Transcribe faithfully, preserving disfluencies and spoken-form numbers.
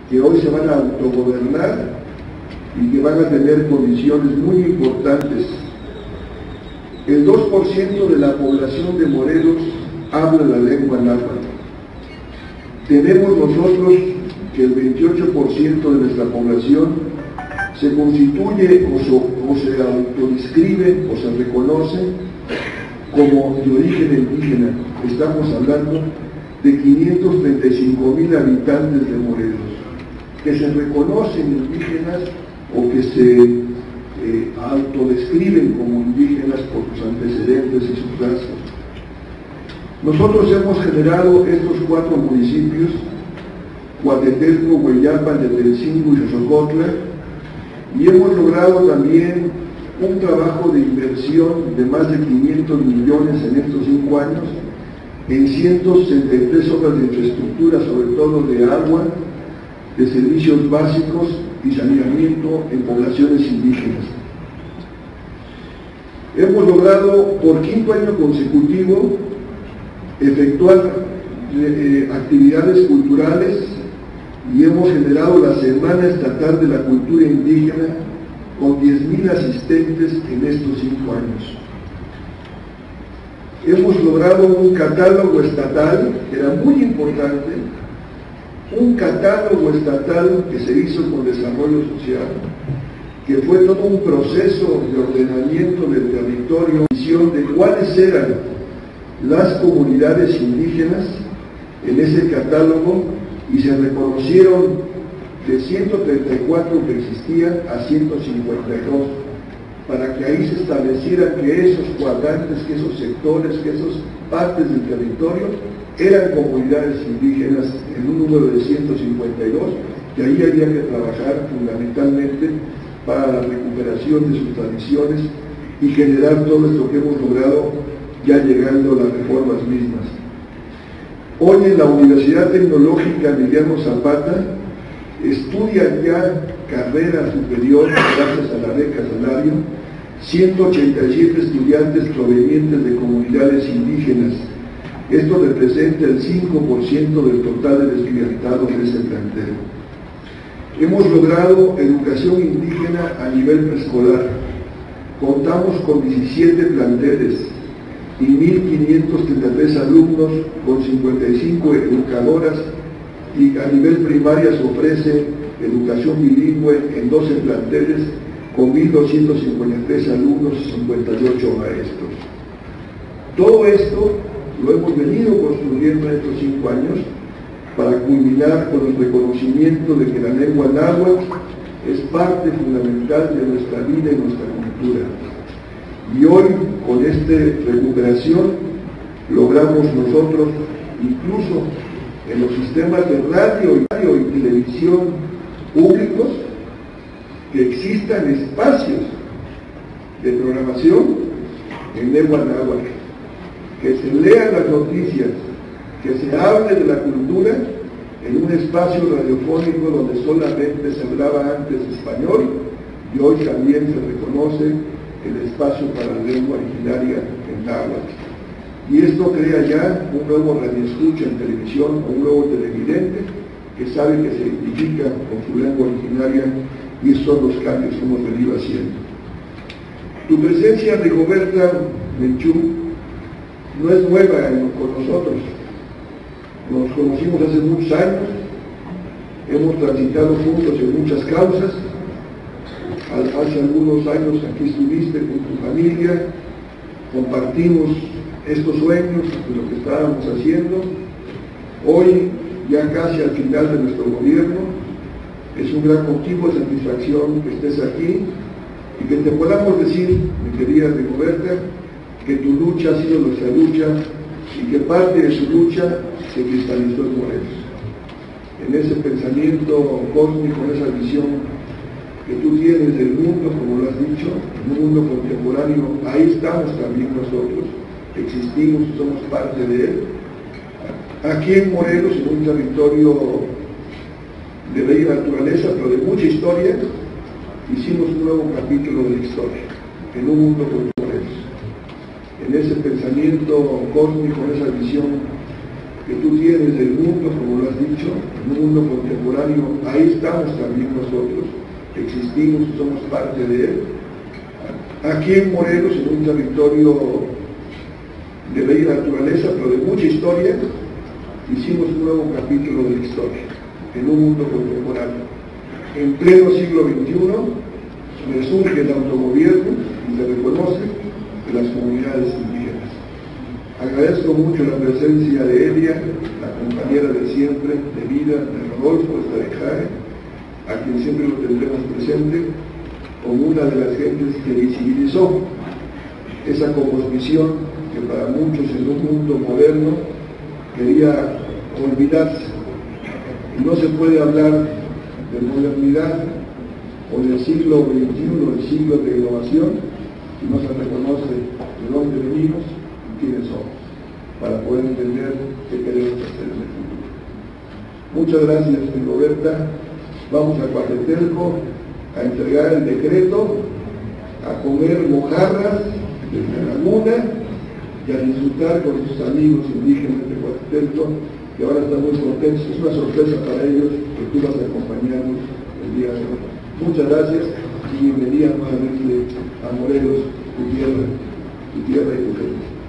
que hoy se van a autogobernar y que van a tener condiciones muy importantes. El dos por ciento de la población de Morelos habla la lengua náhuatl. Tenemos nosotros que el veintiocho por ciento de nuestra población se constituye o, so, o se autodescribe o se reconoce como de origen indígena. Estamos hablando de quinientos treinta y cinco mil habitantes de Morelos, que se reconocen indígenas o que se eh, autodescriben como indígenas por sus antecedentes y sus razas. Nosotros hemos generado estos cuatro municipios, Coatetelco, Hueyapan, Yetelcingo y Xochocotla, y hemos logrado también un trabajo de inversión de más de quinientos millones en estos cinco años en ciento sesenta y tres obras de infraestructura, sobre todo de agua, de servicios básicos y saneamiento en poblaciones indígenas. Hemos logrado por quinto año consecutivo efectuar eh, actividades culturales y hemos generado la Semana Estatal de la Cultura Indígena con diez mil asistentes en estos cinco años. Hemos logrado un catálogo estatal, que era muy importante, un catálogo estatal que se hizo con desarrollo social, que fue todo un proceso de ordenamiento del territorio, visión de cuáles eran las comunidades indígenas en ese catálogo, y se reconocieron de ciento treinta y cuatro que existían a ciento cincuenta y dos, para que ahí se establecieran que esos cuadrantes, que esos sectores, que esas partes del territorio eran comunidades indígenas en un número de ciento cincuenta y dos, que ahí había que trabajar fundamentalmente para la recuperación de sus tradiciones y generar todo esto que hemos logrado ya llegando a las reformas mismas. Hoy en la Universidad Tecnológica Emiliano Zapata estudian ya carrera superior gracias a la beca Salario ciento ochenta y siete estudiantes provenientes de comunidades indígenas. Esto representa el cinco por ciento del total de estudiantados de ese plantel. Hemos logrado educación indígena a nivel preescolar. Contamos con diecisiete planteles y mil quinientos treinta y tres alumnos con cincuenta y cinco educadoras, y a nivel primaria se ofrece educación bilingüe en doce planteles con mil doscientos cincuenta y tres alumnos y cincuenta y ocho maestros. Todo esto lo hemos venido construyendo en estos cinco años para culminar con el reconocimiento de que la lengua náhuatl es parte fundamental de nuestra vida y nuestra cultura. Y hoy, con esta recuperación, logramos nosotros, incluso en los sistemas de radio y, radio y televisión públicos, que existan espacios de programación en lengua náhuatl, que se lean las noticias, que se hable de la cultura en un espacio radiofónico donde solamente se hablaba antes español, y hoy también se reconoce el espacio para la lengua originaria en náhuatl. Y esto crea ya un nuevo radioescucha en televisión o un nuevo televidente que sabe que se identifica con su lengua originaria, y esos son los cambios que hemos venido haciendo. Tu presencia, Rigoberta Menchú, no es nueva con nosotros. Nos conocimos hace muchos años, hemos transitado juntos en muchas causas. Hace algunos años aquí estuviste con tu familia, compartimos estos sueños de lo que estábamos haciendo. Hoy, ya casi al final de nuestro gobierno, es un gran motivo de satisfacción que estés aquí y que te podamos decir, mi querida Rigoberta, que tu lucha ha sido nuestra lucha y que parte de su lucha se cristalizó en Morelos. En ese pensamiento cósmico, en esa visión que tú tienes del mundo, como lo has dicho, en un mundo contemporáneo, ahí estamos también nosotros, existimos, somos parte de él. Aquí en Morelos, en un territorio de bella naturaleza, pero de mucha historia, hicimos un nuevo capítulo de la historia, en un mundo como Morelos. En ese pensamiento cósmico, en esa visión que tú tienes del mundo, como lo has dicho, en un mundo contemporáneo, ahí estamos también nosotros, existimos, somos parte de él. Aquí en Morelos, en un territorio de bella naturaleza, pero de mucha historia, hicimos un nuevo capítulo de la historia, en un mundo contemporáneo. En pleno siglo veintiuno, resurge el autogobierno y se reconoce de las comunidades indígenas. Agradezco mucho la presencia de Elia, la compañera de siempre, de vida, de Rodolfo, de Jae, a quien siempre lo tendremos presente, como una de las gentes que visibilizó esa cosmovisión que para muchos en un mundo moderno quería olvidarse. Y no se puede hablar de modernidad o del siglo veintiuno, el siglo de innovación, si no se reconoce de dónde venimos y quiénes somos, para poder entender qué queremos hacer en el futuro. Muchas gracias, Rigoberta. Vamos a Coatetelco a entregar el decreto, a comer mojarras de la laguna y a disfrutar con sus amigos indígenas de Coatetelco, que ahora están muy contentos. Es una sorpresa para ellos que tú vas a acompañarnos el día de hoy. Muchas gracias y bienvenida nuevamente a Morelos, tu tierra, tu tierra y tu gente.